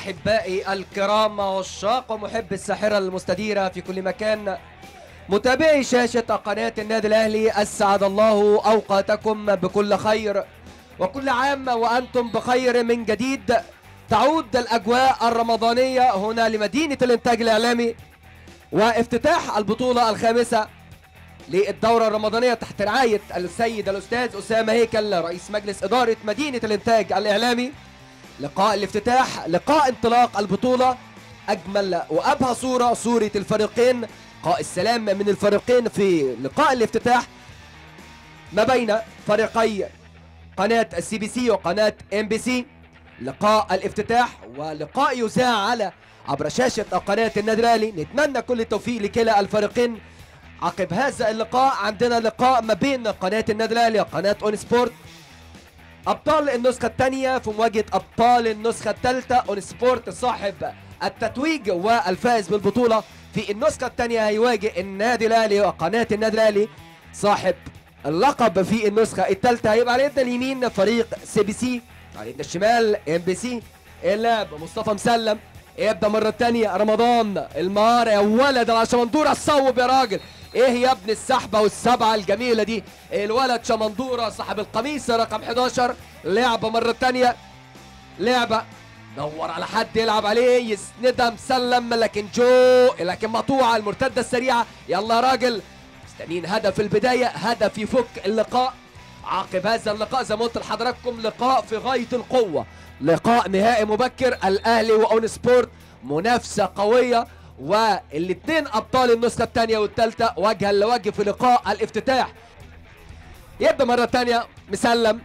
أحبائي الكرام عشاق ومحب الساحرة المستديرة في كل مكان، متابعي شاشة قناة النادي الأهلي، أسعد الله أوقاتكم بكل خير وكل عام وأنتم بخير من جديد. تعود الأجواء الرمضانية هنا لمدينة الإنتاج الإعلامي وافتتاح البطولة الخامسة للدورة الرمضانية تحت رعاية السيد الأستاذ أسامة هيكل رئيس مجلس إدارة مدينة الإنتاج الإعلامي. لقاء الافتتاح، لقاء انطلاق البطولة، أجمل وأبهى صورة الفريقين، لقاء السلام من الفريقين في لقاء الافتتاح ما بين فريقي قناة السي بي سي وقناة ام بي سي. لقاء الافتتاح ولقاء يذاع على عبر شاشة قناة النادي الأهلي، نتمنى كل التوفيق لكلا الفريقين. عقب هذا اللقاء عندنا لقاء ما بين قناة النادي الأهلي وقناة اون سبورت، أبطال النسخة الثانية في مواجهة أبطال النسخة الثالثة. اون سبورت صاحب التتويج والفائز بالبطولة في النسخة الثانية هيواجه النادي الأهلي، وقناة النادي الأهلي صاحب اللقب في النسخة الثالثة. هيبقى على يد اليمين فريق سي بي سي، على يد الشمال ام بي سي. اللاعب مصطفى مسلم يبدأ مرة ثانية. رمضان المهارة يا ولد على شمندورة، الصوب يا راجل، ايه يا ابن السحبة والسبعة الجميلة دي. الولد شمندورة صاحب القميص رقم 11. لعبة مرة تانية، لعبة دور على حد يلعب عليه، يسندها مسلم لكن مقطوعة. المرتدة السريعة، يلا يا راجل، مستنيين هدف البداية، هدف يفك اللقاء. عقب هذا اللقاء زي ما قلت لحضراتكم لقاء في غاية القوة، لقاء نهائي مبكر، الأهلي وأون سبورت، منافسة قوية، والاثنين ابطال النسخه الثانيه والثالثه وجها لوجه في لقاء الافتتاح. يبدا مره ثانيه مسلم،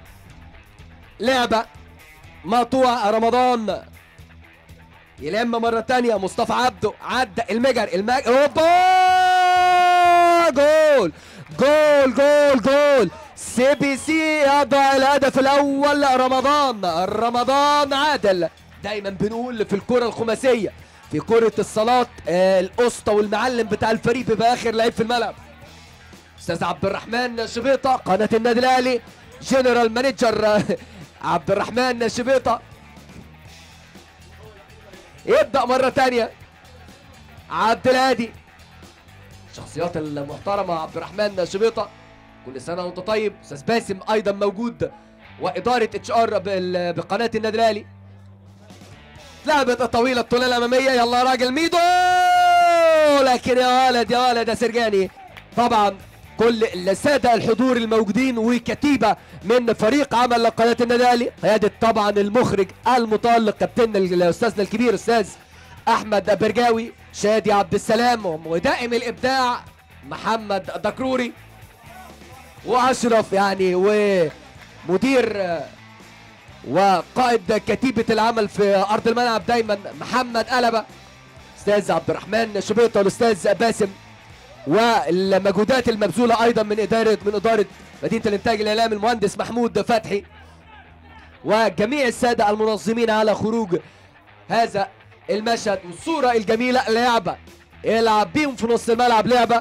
لعبه مقطوعه. رمضان يلم مره ثانيه، مصطفى عبده عدى المجر اوبا، جول جول جول جول. سي بي سي يضع الهدف الاول. رمضان عادل. دايما بنقول في الكره الخماسيه، في كرة الصالات القسطى والمعلم بتاع الفريق بيبقى اخر لعيب في الملعب. استاذ عبد الرحمن شبيطة قناة النادي الاهلي، جنرال مانجر عبد الرحمن شبيطة. يبدأ مرة تانية عبد الهادي، الشخصيات المحترمة عبد الرحمن شبيطة، كل سنة وانت طيب. استاذ باسم ايضا موجود، وادارة اتش ار بقناة النادي الاهلي. لعبة الطويلة الطولة الأمامية، يلا يا راجل ميدو، لكن يا ولد يا سرجاني. طبعا كل السادة الحضور الموجودين وكتيبة من فريق عمل قناة النادي الأهلي، قيادة طبعا المخرج المتألق كابتننا أستاذنا الكبير أستاذ أحمد برجاوي، شادي عبد السلام، ودائم الإبداع محمد دكروري، وأشرف يعني ومدير وقائد كتيبة العمل في أرض الملعب دايما محمد قلبة، أستاذ عبد الرحمن شبيطة والأستاذ باسم، والمجهودات المبذولة أيضا من إدارة مدينة الإنتاج الإعلامي المهندس محمود فتحي، وجميع السادة المنظمين على خروج هذا المشهد والصورة الجميلة. لعبة يلعب بيهم في نص الملعب، لعبة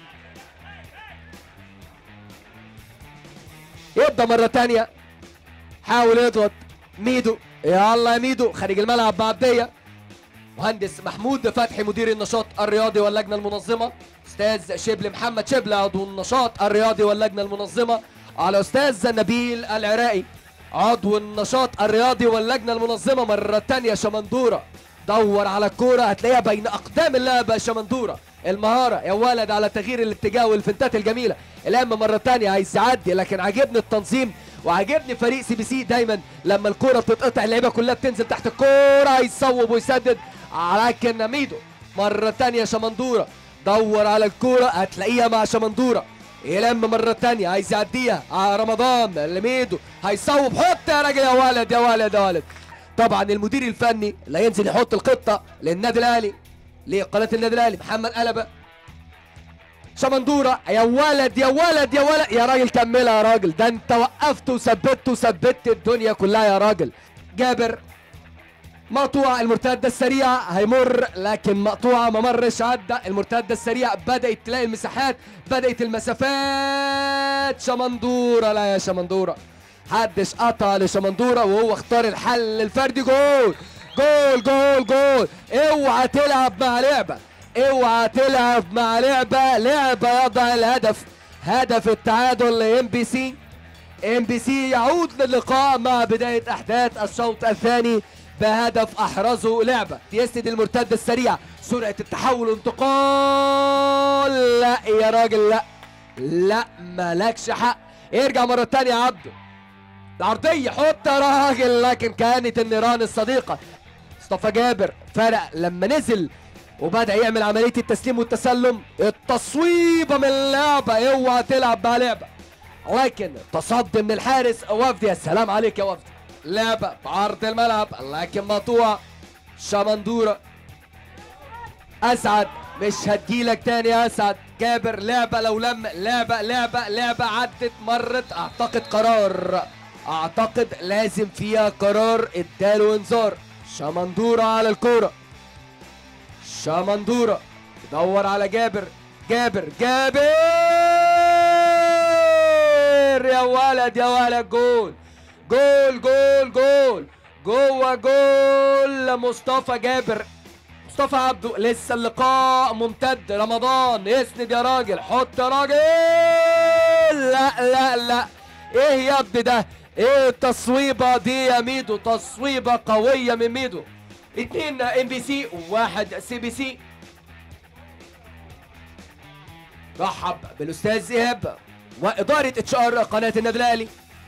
يبدأ مرة تانية، حاول يضغط ميدو، يلا يا ميدو، خارج الملعب بعبدية. مهندس محمود فتحي مدير النشاط الرياضي واللجنة المنظمة، أستاذ شبل محمد شبل عضو النشاط الرياضي واللجنة المنظمة، على أستاذ نبيل العراقي عضو النشاط الرياضي واللجنة المنظمة. مرة تانية شمندورة دور على الكورة، هتلاقيها بين أقدام اللاعب شمندورة، المهارة يا ولد على تغيير الاتجاه والفنتات الجميلة. الآن مرة تانية عايز يعدي، لكن عاجبني التنظيم وعجبني فريق سي بي سي دايما لما الكرة بتتقطع اللعيبه كلها بتنزل تحت الكرة، يصوب ويسدد. لكن ميدو مرة تانية شمندورة دور على الكرة، هتلاقيها مع شمندورة، يلم مرة تانية عايز يعديها على رمضان لميدو، هيصوب، حط يا راجل يا ولد يا ولد يا ولد. طبعا المدير الفني اللي هينزل يحط الخطة للنادي الاهلي لقناة النادي الاهلي محمد قلبة. شمندورة يا ولد يا ولد يا ولد يا راجل، كملها يا راجل، ده انت وقفت وثبت الدنيا كلها يا راجل. جابر مقطوعة، المرتدة السريعة هيمر، لكن مقطوعة ما مرش، عدى المرتدة السريعة، بدأت تلاقي المساحات، بدأت المسافات. شمندورة، لا يا شمندورة، محدش قطع لشمندورة وهو اختار الحل الفردي. جول جول جول جول. اوعى تلعب مع لعبه، اوعى تلعب مع لعبه. لعبه يضع الهدف، هدف التعادل لام بي سي. ام بي سي يعود للقاء مع بدايه احداث الشوط الثاني بهدف احرزه لعبه. يسند المرتد السريع، سرعه التحول، انتقال. لا يا راجل، لا لا مالكش حق. ارجع مره ثانيه يا عبده. العرضيه حط يا راجل، لكن كانت النيران الصديقه. مصطفى جابر فرق لما نزل وبدأ يعمل عملية التسليم والتسلم. التصويبة من اللعبة، اوعى تلعب مع لعبة. لكن تصدي من الحارس وفدي. يا سلام عليك يا وفدي. لعبة بعرض الملعب لكن مقطوعة. شمندورة أسعد، مش هتجيلك تاني يا أسعد. جابر لعبة لو لم لعبة عدت مرت. أعتقد لازم فيها قرار اداله انذار. شمندورة على الكورة. شمندورة يدور على جابر. جابر يا ولد يا ولد. جول جول جول جول جوه جول مصطفى جابر. مصطفى عبده لسه اللقاء ممتد. رمضان يسند يا راجل، حط يا راجل. لا لا لا، ايه يا ابني ده؟ ايه التصويبه دي يا ميدو؟ تصويبه قويه من ميدو. 2 ام بي سي و1 سي بي سي. رحب بالاستاذ ايهاب واداره اتش ار قناه النادي الاهلي.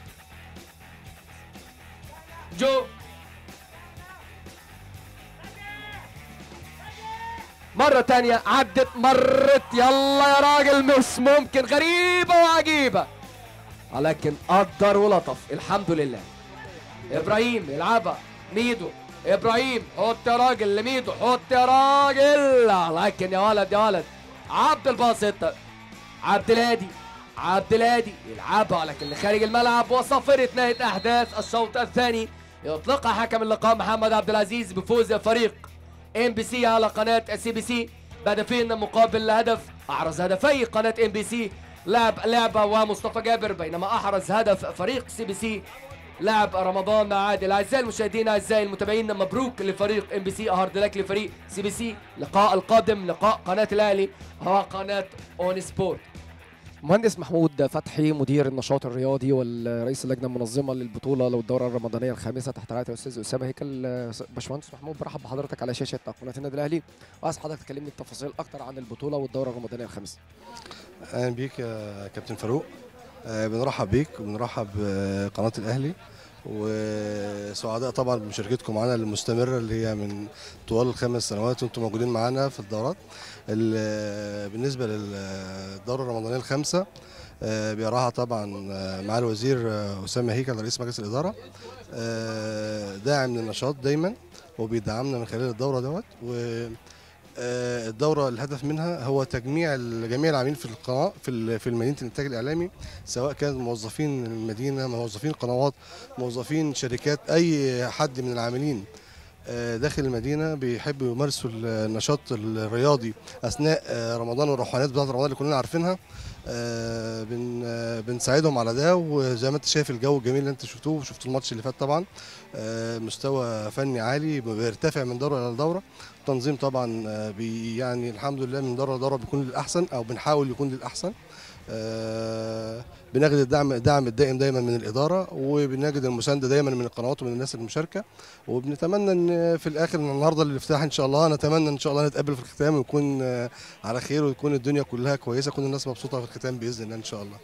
جو مرة تانية عدت مرت. يلا يا راجل، مش ممكن، غريبة وعجيبة، ولكن قدر ولطف الحمد لله. ابراهيم يلعبها ميدو. ابراهيم حط يا راجل لميدو، حط يا راجل. لكن يا ولد يا ولد، عبد الباسط، عبد الهادي يلعبها لكن لخارج الملعب. وصفرت نهاية احداث الشوط الثاني. يطلقها حكم اللقاء محمد عبد العزيز بفوز فريق ام بي سي على قناه سي بي سي بهدفين مقابل هدف. احرز هدفي قناه ام بي سي لعبه ومصطفى جابر، بينما احرز هدف فريق سي بي سي لاعب رمضان عادل. اعزائي المشاهدين اعزائي المتابعين، مبروك لفريق ام بي سي، هارد لك لفريق سي بي سي. اللقاء القادم لقاء قناه الاهلي وقناه اون سبورت. مهندس محمود فتحي مدير النشاط الرياضي والرئيس اللجنه المنظمه للبطوله للدوره الرمضانيه الخامسه تحت رعايه الاستاذ اسامه هيكل. باشمهندس محمود، برحب بحضرتك على شاشه قناه النادي الاهلي، وعايز حضرتك تكلمني بتفاصيل اكتر عن البطوله والدوره الرمضانيه الخامسه. اهلا بيك يا كابتن فاروق. بنرحب بيك وبنرحب بقناه الاهلي، وسعداء طبعا بمشاركتكم معنا المستمره اللي هي من طوال ال5 سنوات وانتم موجودين معنا في الدورات. بالنسبه للدوره الرمضانيه الخامسه بيراها طبعا مع الوزير اسامه هيكل رئيس مجلس الاداره، داعم للنشاط دايما وبيدعمنا من خلال الدوره دوت. الدوره الهدف منها هو تجميع جميع العاملين في القناه في مدينه الانتاج الاعلامي، سواء كان موظفين المدينه، موظفين قنوات، موظفين شركات، اي حد من العاملين داخل المدينه بيحبوا يمارسوا النشاط الرياضي اثناء رمضان والروحانيات بتاعت رمضان اللي كلنا عارفينها. بنساعدهم على ده. وزي ما انت شايف الجو الجميل اللي انت شفتوه الماتش اللي فات طبعا مستوى فني عالي بيرتفع من دوره الى دوره. التنظيم طبعا يعني الحمد لله من دوره لدوره بيكون للاحسن او بنحاول يكون للاحسن. بنجد الدعم الدائم دايما من الاداره، وبنجد المسانده دايما من القنوات ومن الناس المشاركه. وبنتمنى ان في الاخر النهارده الافتتاح ان شاء الله، نتمنى ان شاء الله نتقابل في الختام ويكون على خير ويكون الدنيا كلها كويسه، كل الناس مبسوطه في الختام باذن الله ان شاء الله.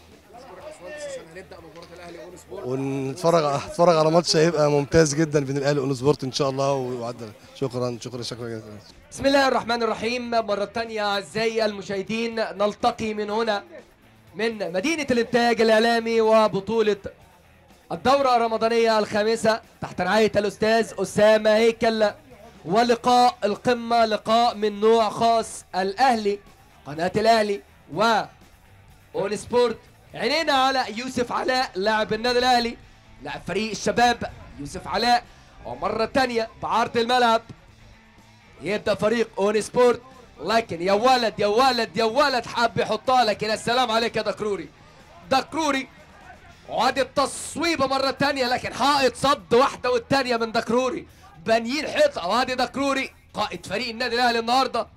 ونتفرج على ماتش هيبقى ممتاز جدا بين الاهلي واون سبورت ان شاء الله. وعدل شكرا جزيلا. بسم الله الرحمن الرحيم. مرة تانية أعزائي المشاهدين، نلتقي من هنا من مدينة الإنتاج الإعلامي وبطولة الدورة الرمضانية الخامسة تحت رعاية الأستاذ أسامة هيكل، ولقاء القمة، لقاء من نوع خاص. الأهلي، قناة الأهلي وأون سبورت. عينينا على يوسف علاء لاعب النادي الأهلي، لاعب فريق الشباب يوسف علاء. ومرة تانية بعرض الملعب يبدأ فريق اون سبورت، لكن يا ولد يا ولد يا ولد حاب يحطها. لكن السلام عليك يا دكروري. وادي التصويبه مره ثانيه، لكن حائط صد واحده والثانيه من دكروري. بانيين حيطه. وادي دكروري قائد فريق النادي الاهلي النهارده،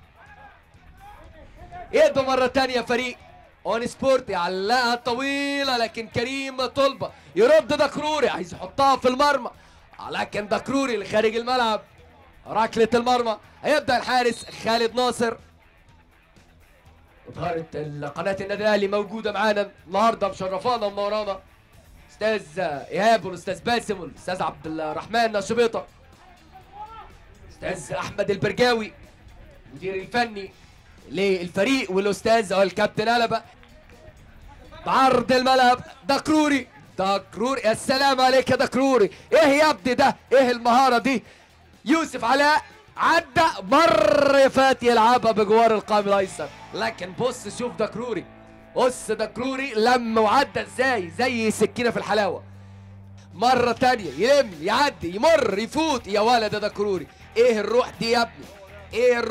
يبقى مره ثانيه فريق اون سبورت يعلقها طويله، لكن كريم طلبه يرد دكروري عايز يحطها في المرمى، لكن دكروري لخارج الملعب. ركله المرمى هيبدا الحارس خالد ناصر. إدارة قناة النادي الأهلي موجودة معانا النهارده، مشرفانا ومنورانا. أستاذ إيهاب والأستاذ باسم والأستاذ عبد الرحمن نشبيطة، أستاذ أحمد البرجاوي المدير الفني للفريق، والأستاذ الكابتن قلبة. بعرض الملعب دكروري، دكروري يا سلام عليك يا دكروري، إيه يا ابني ده؟ إيه المهارة دي؟ يوسف علاء عدى مرة فات يلعبها بجوار القائم الايسر، لكن بص شوف دكروري، بص دكروري لم وعدى ازاي زي سكينه في الحلاوه. مرة تانية يلم يعدي يمر يفوت، يا ولد يا دكروري ايه الروح دي يا ابني؟ ايه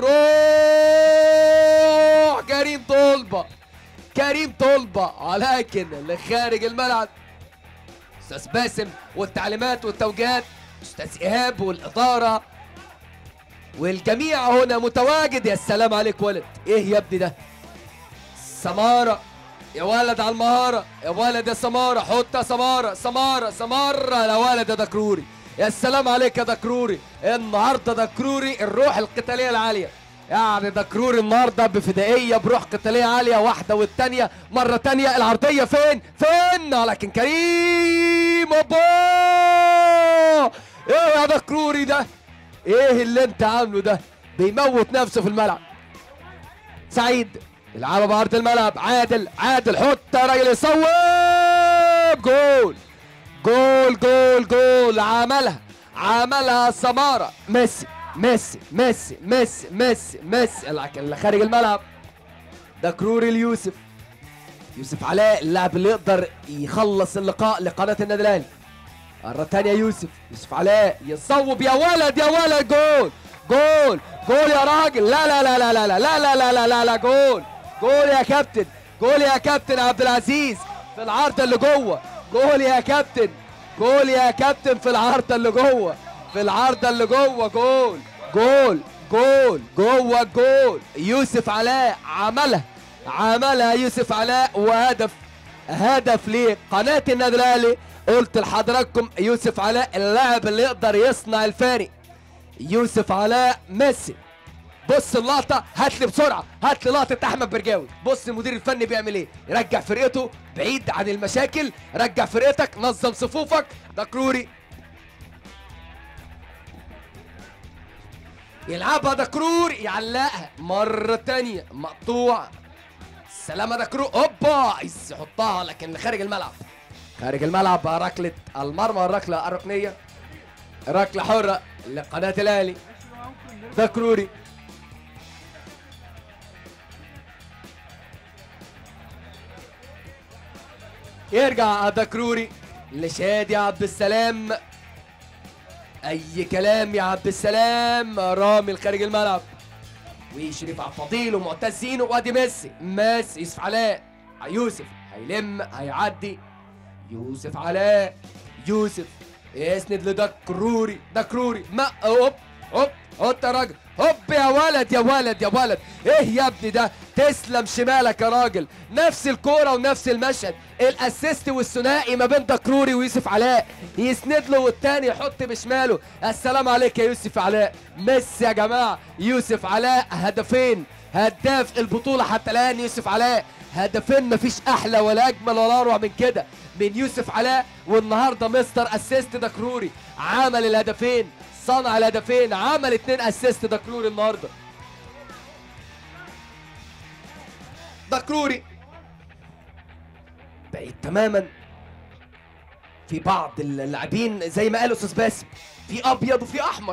الروح؟ كريم طلبة، كريم طلبة، لكن لخارج الملعب. استاذ باسم والتعليمات والتوجيهات، استاذ ايهاب والاداره والجميع هنا متواجد. يا سلام عليك ولد، ايه يا ابني ده؟ سمارة يا ولد على المهارة، يا ولد يا سمارة، حط يا سمارة، سمارة سمارة يا ولد يا دكروري. يا سلام عليك يا دكروري، النهارده دكروري الروح القتالية العالية، يعني دكروري النهارده بفدائية بروح قتالية عالية. واحدة والتانية، مرة تانية العرضية فين؟ لكن كريم ايه يا دكروري ده؟ ايه اللي انت عامله ده؟ بيموت نفسه في الملعب. سعيد يلعبها بعرض الملعب، عادل حط يا راجل يصوب، جول جول جول جول. عملها سمارة، ميسي ميسي ميسي ميسي ميسي ميسي، لكن خارج الملعب. دكروري ليوسف، يوسف علاء اللاعب اللي يقدر يخلص اللقاء لقناة النادي الاهلي. مرة تانية يوسف علاء يصوب، يا ولد جول جول جول يا راجل، لا لا لا لا لا لا لا لا لا لا لا، جول يا كابتن، جول يا كابتن عبد العزيز في العارضة اللي جوه، جول يا كابتن، جول يا كابتن في العارضة اللي جوه، جول جوه الجول. يوسف علاء عملها يوسف علاء، هدف لقناة النادي الاهلي. قلت لحضراتكم يوسف علاء اللاعب اللي يقدر يصنع الفارق. يوسف علاء ميسي. بص اللقطة، هات لي بسرعة، هات لي لقطة أحمد برجاوي. بص المدير الفني بيعمل إيه؟ يرجع فرقته بعيد عن المشاكل، رجع فرقتك، نظم صفوفك. دكروري يلعبها، دكروري يعلقها مرة تانية، مقطوع. سلامة دكروري، هوبا يحطها، لكن خارج الملعب. ركلة المرمى، الركلة الركنية، ركلة حرة لقناة الأهلي. دكروري يرجع دكروري لشادي عبد السلام، أي كلام يا عبد السلام، رامي خارج الملعب، وشريف عبد الفضيل ومعتز زينو، وادي ميسي يوسف علاء، يوسف هيلم هيعدي، يوسف علاء، يسند لدكروري، ما هوب حط يا راجل، هوب يا ولد، ايه يا ابني ده؟ تسلم شمالك يا راجل، نفس الكوره ونفس المشهد، الاسيست والثنائي ما بين دكروري ويوسف علاء، يسند له والتاني يحط بشماله. السلام عليك يا يوسف علاء، ميسي يا جماعه. يوسف علاء هدفين، هداف البطوله حتى الان يوسف علاء، هدفين مفيش احلى ولا اجمل ولا اروع من كده من يوسف علاء. والنهارده مستر اسيست دكروري عمل الهدفين، صنع الهدفين، عمل 2 اسيست دكروري النهارده. دكروري بعيد تماما. في بعض اللاعبين زي ما قال استاذ باسم، في ابيض وفي احمر،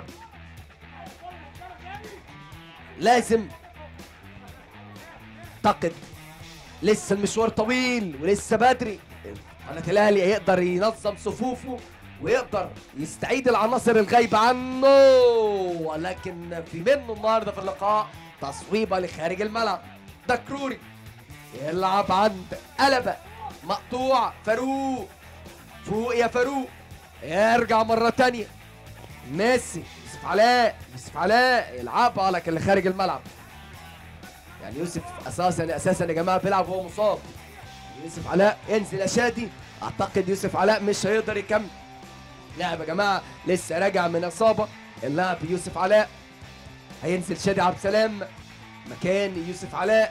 لازم اعتقد لسه المشوار طويل ولسه بدري. قناة الاهلي هيقدر ينظم صفوفه ويقدر يستعيد العناصر الغايبه عنه، ولكن في منه النهارده في اللقاء تصويبه لخارج الملعب. دكروري يلعب عند قلبة، مقطوع، فاروق فوق يا فاروق، يرجع مرة تانية، ميسي، يوسف يوسف علاء يلعبها لكن اللي خارج الملعب. يعني يوسف اساسا يا جماعه بيلعب وهو مصاب. يوسف علاء ينزل يا شادي. اعتقد يوسف علاء مش هيقدر يكمل. لاعب يا جماعه لسه راجع من اصابه. اللاعب يوسف علاء هينزل شادي عبد السلام مكان يوسف علاء.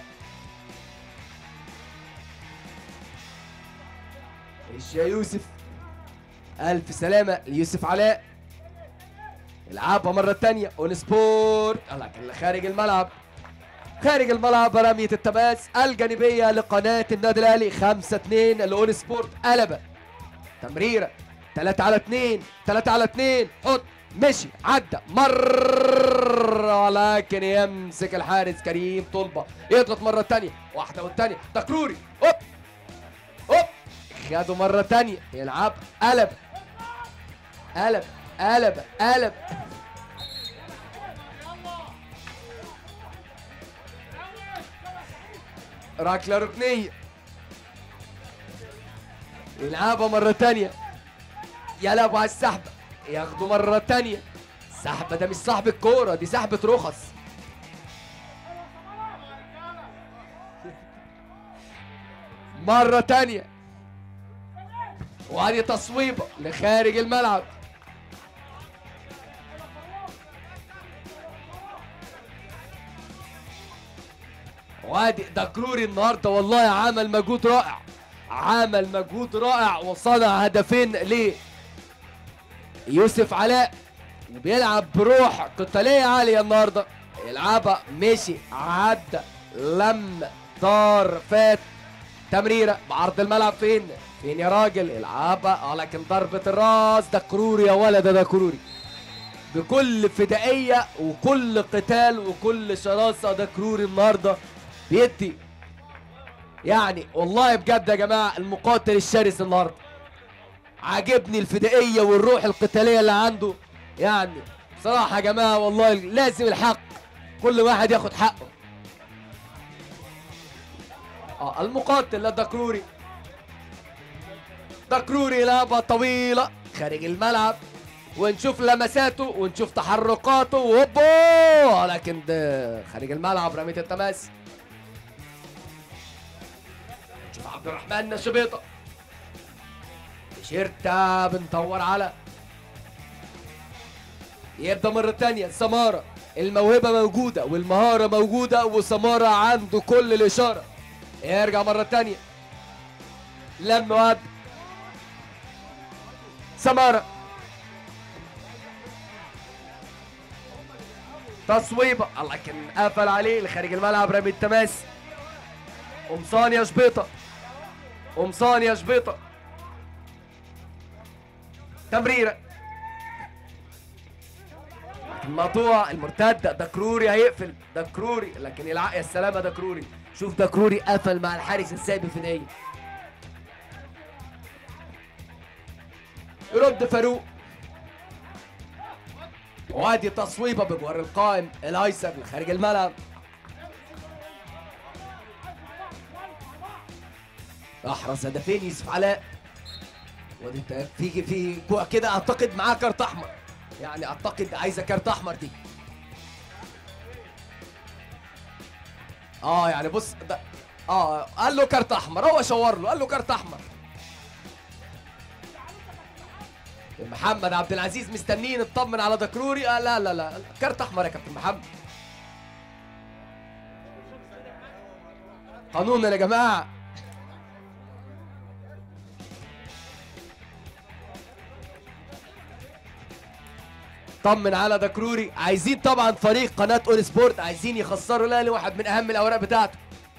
ايش يا يوسف، الف سلامه ليوسف علاء. يلعبها مره ثانيه اون سبورت لكن اللي خارج الملعب. خارج الملعب رميه التماس الجانبيه لقناه النادي الاهلي. 5-2 الاون سبورت قلبه. تمريره 3-على-2 3-على-2 حط مشي عدى مره ولكن يمسك الحارس كريم طلبه. يضغط مره ثانيه واحده والثانيه دكروري هوب هوب خده مره ثانيه يلعب قلب قلب قلب قلب. ركله ركنيه يلعبها مره ثانيه يلعبوا على السحبه ياخدوا مره ثانيه. السحبه ده مش سحب الكوره دي سحبه رخص. مره ثانيه وادي تصويبه لخارج الملعب. وادي دكروري النهارده والله عمل مجهود رائع. عمل مجهود رائع وصنع هدفين ليه يوسف علاء وبيلعب بروح قتاليه عاليه النهارده. يلعبها مشي عدى لم طار فات. تمريره بعرض الملعب فين يا راجل. يلعبها لكن ضربه الراس. دكروري يا ولد دكروري بكل فدائيه وكل قتال وكل شراسه. دكروري النهارده بيدي يعني والله بجد يا جماعه المقاتل الشرس النهارده. عاجبني الفدائيه والروح القتاليه اللي عنده. يعني بصراحه يا جماعه والله لازم الحق كل واحد ياخد حقه. المقاتل لدكروري. دكروري يلعبها طويله خارج الملعب ونشوف لمساته ونشوف تحركاته وهوبو لكن ده خارج الملعب. رميه التماس نشوف عبد الرحمن شبيطه تيشيرتا بندور على يبدا مره ثانيه. سماره الموهبه موجوده والمهاره موجوده وسماره عنده كل الاشاره. يرجع مره ثانيه لم واد سماره تصويبه لكن قفل عليه لخارج الملعب. رمي التماس قمصان يا شبيطه قمصان يا شبيطه. تمريره المقطوعه المرتده. دكروري هيقفل دكروري لكن يلعق. يا سلامه دكروري. شوف دكروري قفل مع الحارس ازاي بفدائيه. يرد فاروق وادي تصويبه بجوار القائم الايسر لخارج الملعب. احرز هدفين يوسف علاء. ودي في كده اعتقد معاه كارت احمر. يعني اعتقد عايزه كارت احمر دي. يعني بص ده قال له كارت احمر. هو شاور له قال له كارت احمر. محمد عبد العزيز مستنيين نطمن على دكروري. لا لا لا كارت احمر يا كابتن محمد. قانونا يا جماعه. طمن على دكروري. عايزين طبعا فريق قناه اون سبورت عايزين يخسروا الاهلي واحد من اهم الاوراق بتاعته.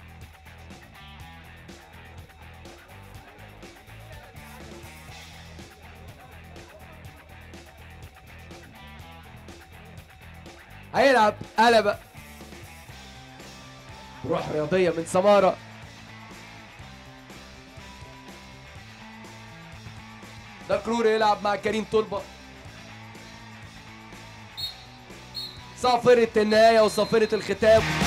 هيلعب قلبه روح رياضيه من سماره. دكروري يلعب مع كريم طلبه. صافره النهايه وصافره الختام.